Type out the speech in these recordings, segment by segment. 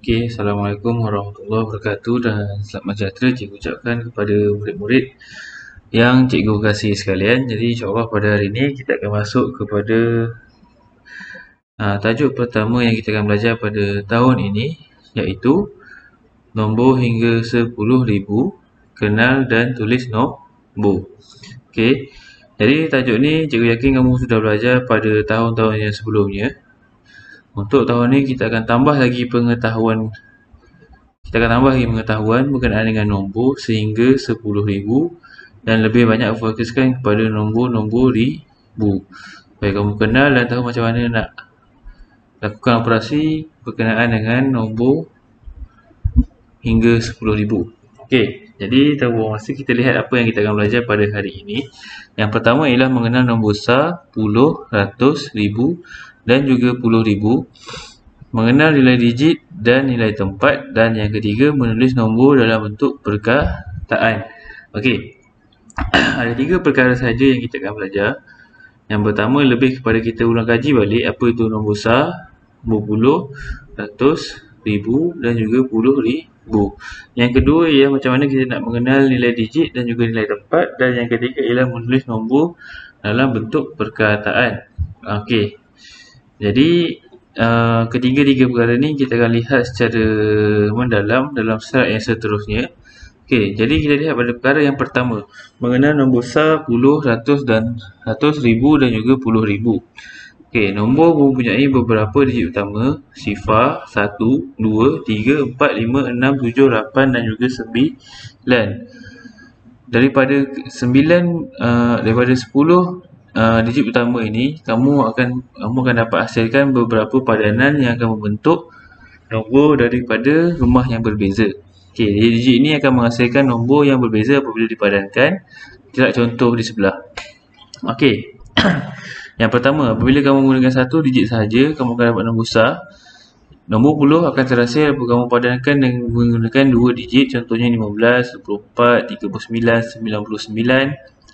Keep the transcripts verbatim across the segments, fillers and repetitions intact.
Okey, Assalamualaikum warahmatullahi wabarakatuh dan selamat sejahtera cikgu ucapkan kepada murid-murid yang cikgu kasih sekalian. Jadi insyaAllah pada hari ini kita akan masuk kepada uh, tajuk pertama yang kita akan belajar pada tahun ini, iaitu nombor hingga sepuluh ribu, kenal dan tulis nombor. Okey, jadi tajuk ni cikgu yakin kamu sudah belajar pada tahun-tahun yang sebelumnya. Untuk tahun ni kita akan tambah lagi pengetahuan Kita akan tambah lagi pengetahuan berkenaan dengan nombor sehingga sepuluh ribu dan lebih banyak fokuskan kepada nombor-nombor ribu. Supaya kamu kenal dan tahu macam mana nak lakukan operasi berkenaan dengan nombor hingga sepuluh ribu. Okey, jadi tanpa buang masa kita lihat apa yang kita akan belajar pada hari ini. Yang pertama ialah mengenal nombor besar, puluh, ratus, ribu dan juga puluh ribu, mengenal nilai digit dan nilai tempat, dan yang ketiga menulis nombor dalam bentuk perkataan. Okey, ada tiga perkara sahaja yang kita akan belajar. Yang pertama lebih kepada kita ulang kaji balik apa itu nombor besar, nombor puluh, ratus, ribu dan juga puluh ribu. Yang kedua ialah macam mana kita nak mengenal nilai digit dan juga nilai tempat, dan yang ketiga ialah menulis nombor dalam bentuk perkataan. Okey, jadi uh, ketiga-tiga perkara ni kita akan lihat secara mendalam dalam slide yang seterusnya. Okey, jadi kita lihat pada perkara yang pertama, mengenal nombor besar, puluh, ratus dan ratus, ribu dan juga puluh ribu. Okey, nombor mempunyai beberapa digit utama, sifar satu, dua, tiga, empat, lima, enam, tujuh, lapan dan juga sembilan. Daripada sembilan uh, daripada sepuluh Uh, digit utama ini, kamu akan kamu akan dapat hasilkan beberapa padanan yang akan membentuk nombor daripada rumah yang berbeza. Okey, digit ini akan menghasilkan nombor yang berbeza apabila dipadankan. Kita contoh di sebelah. Okey. Yang pertama, apabila kamu menggunakan satu digit sahaja, kamu akan dapat nombor besar. Nombor puluh akan terhasil apabila kamu padankan dengan menggunakan dua digit, contohnya lima belas, dua puluh empat, tiga puluh sembilan, sembilan puluh sembilan.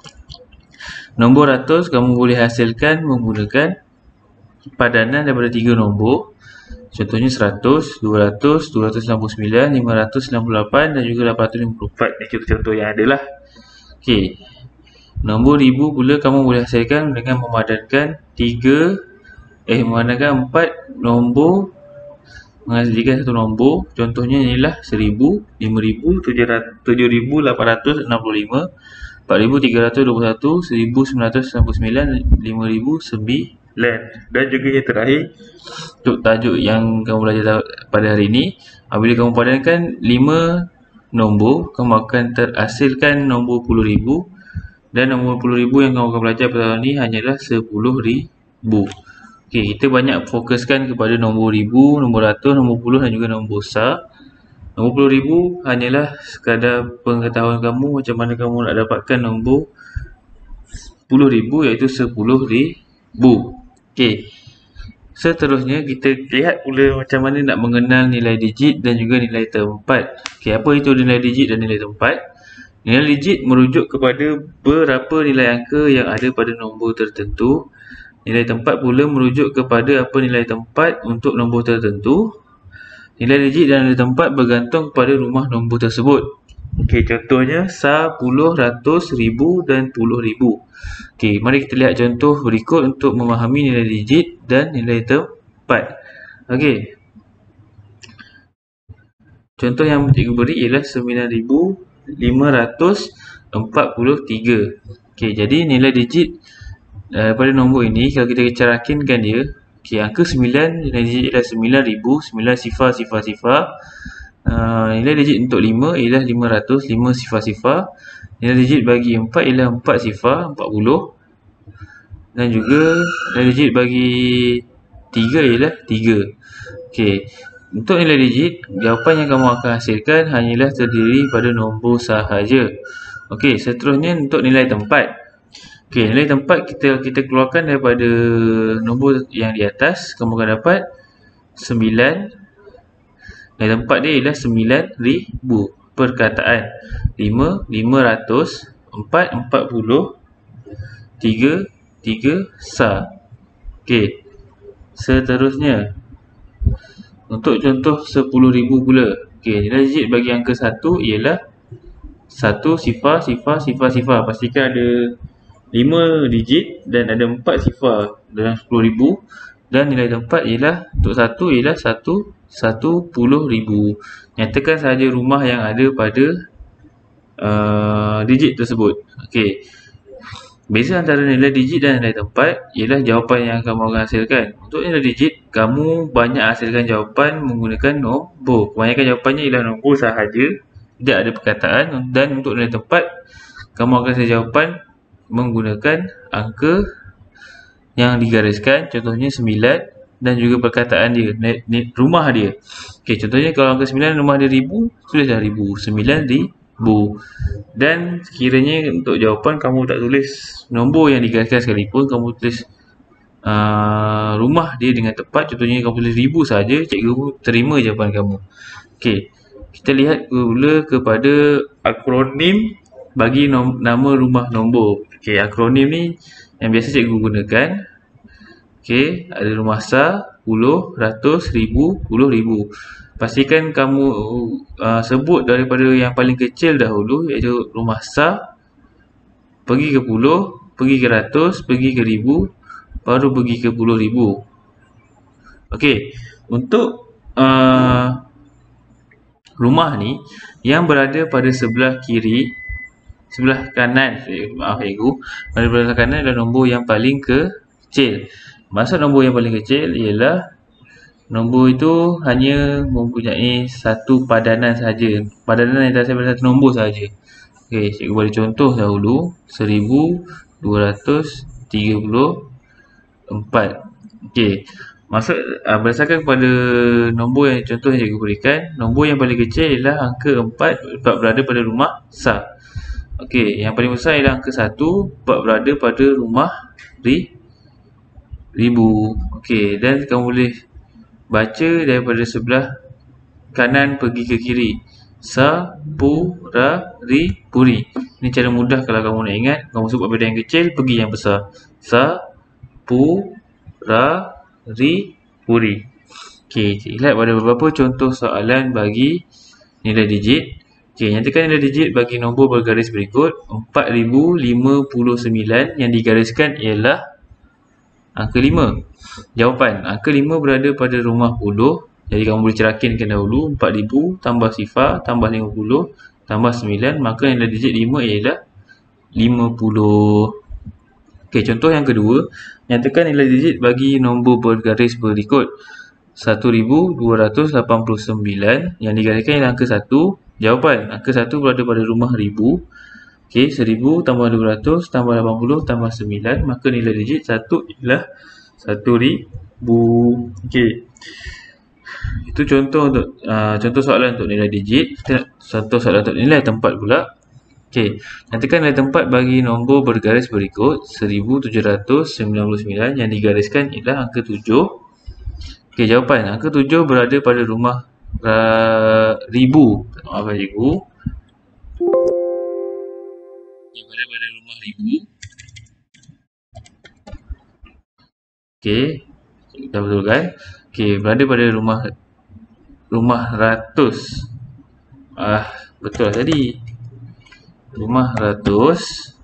Nombor ratus kamu boleh hasilkan menggunakan padanan daripada tiga nombor, contohnya seratus, dua ratus, dua ratus enam puluh sembilan, lima ratus enam puluh lapan dan juga lapan ratus lima puluh empat. Ini contoh yang ada lah. Okey, nombor ribu pula kamu boleh hasilkan dengan memadankan tiga eh memadankan empat nombor menghasilkan satu nombor, contohnya inilah seribu, lima ribu, tujuh ribu, lapan ratus enam puluh lima, empat ribu tiga ratus dua puluh satu, seribu sembilan ratus enam puluh sembilan, lima ribu sembilan. Dan juga yang terakhir, untuk tajuk yang kamu belajar pada hari ini, apabila kamu padankan lima nombor, kamu akan terhasilkan nombor puluh ribu, dan nombor puluh ribu yang kamu akan belajar pada hari ini hanyalah sepuluh ribu. Okey, kita banyak fokuskan kepada nombor ribu, nombor ratus, nombor puluh dan juga nombor besar. Nombor puluh ribu hanyalah sekadar pengetahuan kamu macam mana kamu nak dapatkan nombor sepuluh ribu, iaitu sepuluh ribu. Okey, seterusnya kita lihat pula macam mana nak mengenal nilai digit dan juga nilai tempat. Okey, apa itu nilai digit dan nilai tempat? Nilai digit merujuk kepada berapa nilai angka yang ada pada nombor tertentu. Nilai tempat pula merujuk kepada apa nilai tempat untuk nombor tertentu. Nilai digit dan nilai tempat bergantung kepada rumah nombor tersebut. Okey, contohnya sepuluh, ratus, ribu dan puluh ribu. Okey, mari kita lihat contoh berikut untuk memahami nilai digit dan nilai tempat. Okey, contoh yang cikgu beri ialah sembilan ribu lima ratus empat puluh tiga. Okey, jadi nilai digit daripada nombor ini, kalau kita carakinkan dia, okey, angka sembilan, nilai digit ialah sembilan ribu, sembilan sifar, sifar, sifar. Uh, nilai digit untuk lima ialah lima ratus, lima sifar, sifar. Nilai digit bagi empat ialah empat sifar, empat puluh. Dan juga nilai digit bagi tiga ialah tiga. Okey, untuk nilai digit, jawapan yang kamu akan hasilkan hanyalah terdiri pada nombor sahaja. Okey, seterusnya untuk nilai tempat. Okey, nilai tempat kita kita keluarkan daripada nombor yang di atas, kamu akan dapat sembilan. Nilai tempat dia ialah sembilan ribu. Perkataan lima, lima ratus, empat, empat puluh, tiga, tiga, sa. Okey, seterusnya Untuk contoh sepuluh ribu pula. Okey, nilai digit bagi angka satu ialah satu sifar, sifar, sifar, sifar. Pastikan ada lima digit dan ada empat sifar dalam sepuluh ribu. Dan nilai tempat ialah, untuk satu ialah satu, satu puluh ribu. Nyatakan sahaja rumah yang ada pada uh, digit tersebut. Okey. Beza antara nilai digit dan nilai tempat ialah jawapan yang kamu akan hasilkan. Untuk nilai digit, kamu banyak hasilkan jawapan menggunakan nombor. Kebanyakan jawapannya ialah nombor sahaja, tidak ada perkataan. Dan untuk nilai tempat, kamu akan hasil jawapan menggunakan angka yang digariskan, contohnya sembilan, dan juga perkataan dia, rumah dia. Okey, contohnya kalau angka sembilan, rumah dia ribu, tulislah ribu. sembilan ribu. Dan sekiranya untuk jawapan kamu tak tulis nombor yang digariskan sekalipun, kamu tulis uh, rumah dia dengan tepat, contohnya kamu tulis ribu saja, cikgu terima jawapan kamu. Okey, kita lihat pula kepada akronim bagi nom nama rumah nombor. Okey, akronim ni yang biasa cikgu gunakan. Okey, ada rumah sah, puluh, ratus, ribu, puluh ribu. Pastikan kamu uh, sebut daripada yang paling kecil dahulu, iaitu rumah sah, pergi ke puluh, pergi ke ratus, pergi ke ribu, baru pergi ke puluh ribu. Okey, untuk uh, rumah ni yang berada pada sebelah kiri, sebelah kanan, maaf cikgu, pada sebelah kanan adalah nombor yang paling kecil. Maksud nombor yang paling kecil ialah nombor itu hanya mempunyai satu padanan sahaja. Padanan yang terasa pada satu nombor sahaja. Okey, cikgu bagi contoh dahulu. seribu dua ratus tiga puluh empat. Okey, maksud uh, berdasarkan kepada nombor yang contoh yang cikgu berikan, nombor yang paling kecil ialah angka empat, empat berada pada rumah sah. Okey, yang paling besar ialah angka satu, empat berada pada rumah ri, ribu. Okey, dan kamu boleh baca daripada sebelah kanan pergi ke kiri. Sa, pu, ra, ri, puri. Ini cara mudah kalau kamu nak ingat. Kamu sebut pada yang kecil, pergi yang besar. Sa, pu, ra, ri, puri. Okey, lihat pada beberapa contoh soalan bagi nilai digit. Okey, nyatakan nilai digit bagi nombor bergaris berikut. empat ribu lima puluh sembilan yang digariskan ialah angka lima. Jawapan, angka lima berada pada rumah puluh. Jadi kamu boleh cerakinkan dahulu. empat ribu tambah sifar tambah lima puluh tambah sembilan, maka nilai digit lima ialah lima puluh. Okey, contoh yang kedua. Nyatakan nilai digit bagi nombor bergaris berikut. satu ribu dua ratus lapan puluh sembilan yang digariskan ialah angka satu. Jawapan, angka satu berada pada rumah ribu. Okey, seribu tambah dua ratus tambah lapan puluh tambah sembilan, maka nilai digit satu ialah satu ribu. Okey, itu contoh untuk uh, contoh soalan untuk nilai digit. Contoh soalan untuk nilai tempat pula. Okey, nyatakan nilai tempat bagi nombor bergaris berikut. seribu tujuh ratus sembilan puluh sembilan yang digariskan ialah angka tujuh. Okey, jawapan, angka tujuh berada pada rumah uh, ribu. Maaf cikgu. Berada pada rumah ribu. Okey, kita betulkan. Okey, berada pada rumah rumah ratus. Ah, betul tadi. Rumah ratus.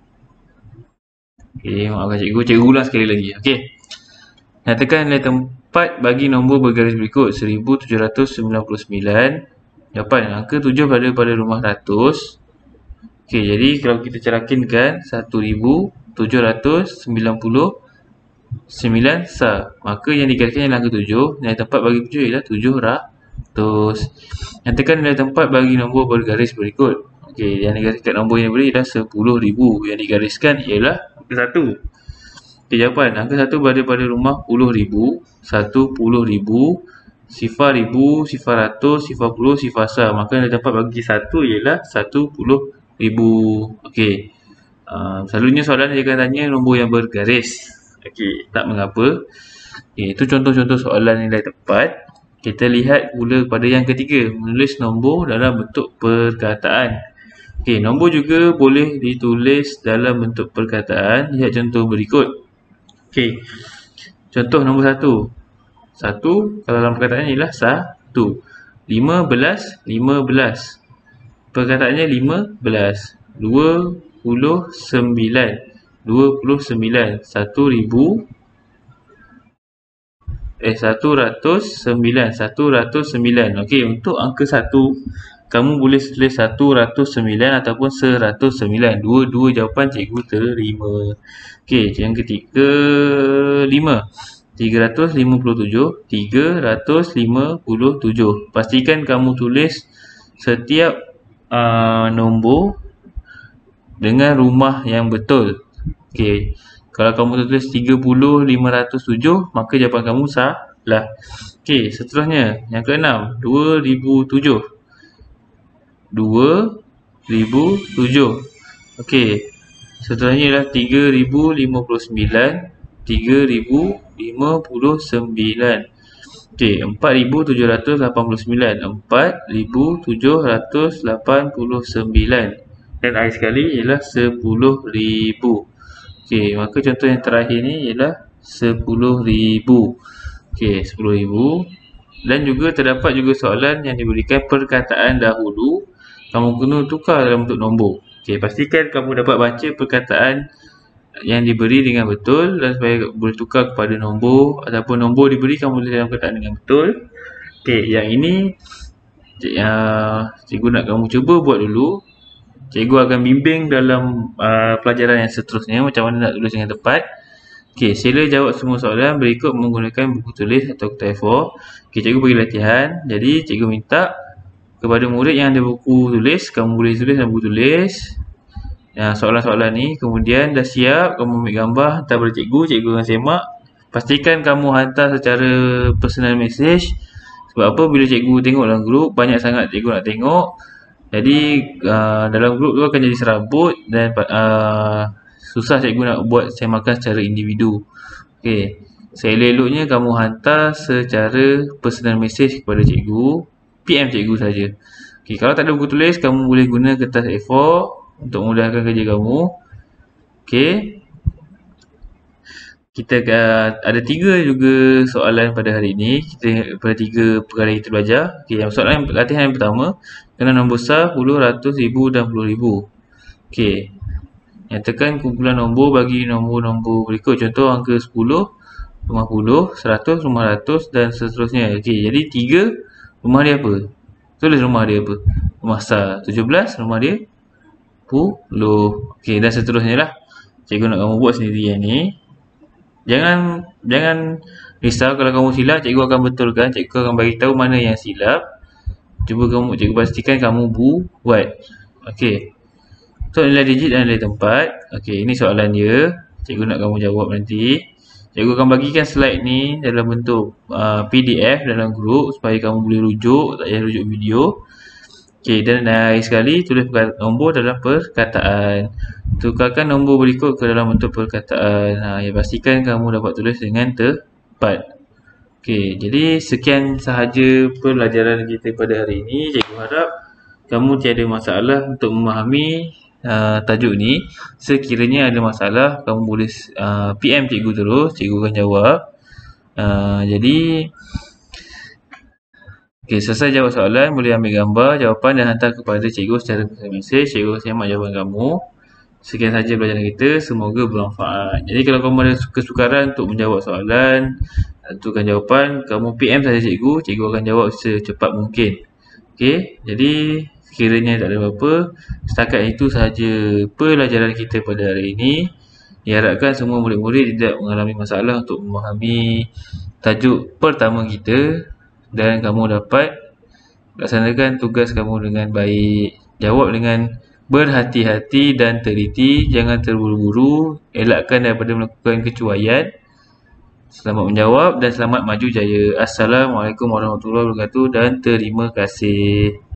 Okey, maafkan cikgu. Cikgu ulang sekali lagi. Okey. Nyatakan nilai tempat bagi nombor bergaris berikut. seribu tujuh ratus sembilan puluh sembilan. Jawapan, angka tujuh berada pada rumah ratus. Okey, jadi kalau kita cerakinkan seribu tujuh ratus sembilan puluh sembilan sah, maka yang digariskan ialah angka tujuh. Nilai tempat bagi tujuh ialah tujuh ratus. Nyatakan nilai tempat bagi nombor bergaris berikut. Okey, yang digariskan nombor yang beri ialah sepuluh ribu. Yang digariskan ialah angka satu. Okey, jawapan, angka satu berada pada rumah puluh ribu, satu puluh ribu, sifar ribu, sifar ratus, sifar puluh, sifar sah. Maka nilai tempat bagi satu ialah satu puluh ribu. Okey. Uh, selalunya soalan dia akan tanya nombor yang bergaris. Okey, tak mengapa. Okay, itu contoh-contoh soalan nilai tempat. Kita lihat pula pada yang ketiga, menulis nombor dalam bentuk perkataan. Okey, nombor juga boleh ditulis dalam bentuk perkataan. Lihat contoh berikut. Okey, contoh nombor satu. Satu, kalau dalam perkataannya ialah satu. Lima belas, lima belas. Perkataannya lima belas. Dua puluh sembilan, dua puluh sembilan. Satu ribu, eh satu ratus sembilan, satu ratus sembilan. Okey, untuk angka satu, kamu boleh tulis satu ratus sembilan ataupun seratus sembilan. Dua-dua jawapan cikgu terima. Okey, yang ketiga, lima. tiga ratus lima puluh tujuh, tiga ratus lima puluh tujuh. Pastikan kamu tulis setiap uh, nombor dengan rumah yang betul. Okey, kalau kamu tulis tiga puluh lima ratus tujuh, maka jawapan kamu salah. Okey, seterusnya yang keenam, dua ribu tujuh. dua ribu tujuh. Okey, seterusnya ialah tiga ribu lima puluh sembilan, tiga ribu lima puluh sembilan. Okey, empat ribu tujuh ratus lapan puluh sembilan, empat ribu tujuh ratus lapan puluh sembilan. Dan akhir sekali ialah sepuluh ribu. Okey, maka contoh yang terakhir ni ialah sepuluh ribu. Okey, sepuluh ribu. Dan juga terdapat juga soalan yang diberikan perkataan dahulu, kamu kena tukar dalam bentuk nombor. Okey, pastikan kamu dapat baca perkataan yang diberi dengan betul dan supaya boleh tukar kepada nombor ataupun nombor diberi kamu boleh dalam perkataan dengan betul. Okey, yang ini uh, cikgu nak kamu cuba buat dulu. Cikgu akan bimbing dalam uh, pelajaran yang seterusnya macam mana nak tulis dengan tepat. Okey, sila jawab semua soalan berikut menggunakan buku tulis atau kertas A four. Okey, cikgu bagi latihan. Jadi cikgu minta kepada murid yang ada buku tulis, kamu boleh tulis dalam buku tulis ya, soalan-soalan ni. Kemudian dah siap, kamu ambil gambar, hantar pada cikgu, cikgu akan semak. Pastikan kamu hantar secara personal message. Sebab apa? Bila cikgu tengok dalam grup, banyak sangat cikgu nak tengok. Jadi uh, dalam grup tu akan jadi serabut dan uh, susah cikgu nak buat semakan secara individu. Okey, seelok-eloknya kamu hantar secara personal message kepada cikgu, P M cikgu saja. Okey, kalau tak ada buku tulis, kamu boleh guna kertas A four untuk memudahkan kerja kamu. Okey, kita uh, ada tiga juga soalan pada hari ini. Kita pada tiga perkara yang kita belajar. Okey, yang soalan latihan yang pertama, kena nombor besar puluh, ratus, ribu dan puluh ribu. Okey, nyatakan kumpulan nombor bagi nombor-nombor berikut. Contoh angka sepuluh, lima puluh, seratus, lima ratus dan seterusnya. Okey, jadi tiga, rumah dia apa? Tulis rumah dia apa? Rumah besar. tujuh belas, rumah dia sepuluh. Okey, dan seterusnya lah. Cikgu nak kamu buat sendiri yang ni. Jangan jangan risau kalau kamu silap, cikgu akan betulkan. Cikgu akan bagi tahu mana yang silap. Cuba kamu, cikgu pastikan kamu buat. Okey. So, nilai digit dan nilai tempat. Okey, ini soalan dia. Cikgu nak kamu jawab nanti. Cikgu akan bagikan slide ni dalam bentuk uh, P D F dalam grup supaya kamu boleh rujuk, tak payah rujuk video. Okey, dan akhir sekali tulis nombor dalam perkataan. Tukarkan nombor berikut ke dalam bentuk perkataan. Ha, ya, pastikan kamu dapat tulis dengan tepat. Okey, jadi sekian sahaja pelajaran kita pada hari ini. Cikgu harap kamu tiada masalah untuk memahami uh, tajuk ni. Sekiranya ada masalah, kamu boleh uh, P M cikgu terus, cikgu akan jawab. Uh, jadi Okey, selesai jawab soalan, boleh ambil gambar jawapan dan hantar kepada cikgu secara mesej. Cikgu semak jawapan kamu. Sekian sahaja pelajaran kita, semoga bermanfaat. Jadi kalau kamu ada kesukaran untuk menjawab soalan, tentukan jawapan, kamu P M saja cikgu, cikgu akan jawab secepat mungkin. Okey, jadi sekiranya tak ada apa-apa, setakat itu sahaja pelajaran kita pada hari ini. Diharapkan semua murid-murid tidak mengalami masalah untuk memahami tajuk pertama kita dan kamu dapat laksanakan tugas kamu dengan baik. Jawab dengan berhati-hati dan teliti, jangan terburu-buru, elakkan daripada melakukan kecuaian. Selamat menjawab dan selamat maju jaya. Assalamualaikum warahmatullahi wabarakatuh dan terima kasih.